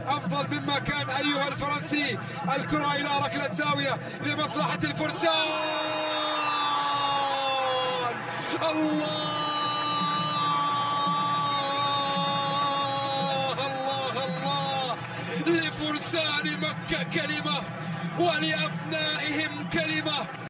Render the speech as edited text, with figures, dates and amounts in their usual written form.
أفضل مما كان أيها الفرنسي. الكرة إلى ركلة زاوية لمصلحة الفرسان. الله الله الله. لفرسان مكة كلمة ولأبنائهم كلمة.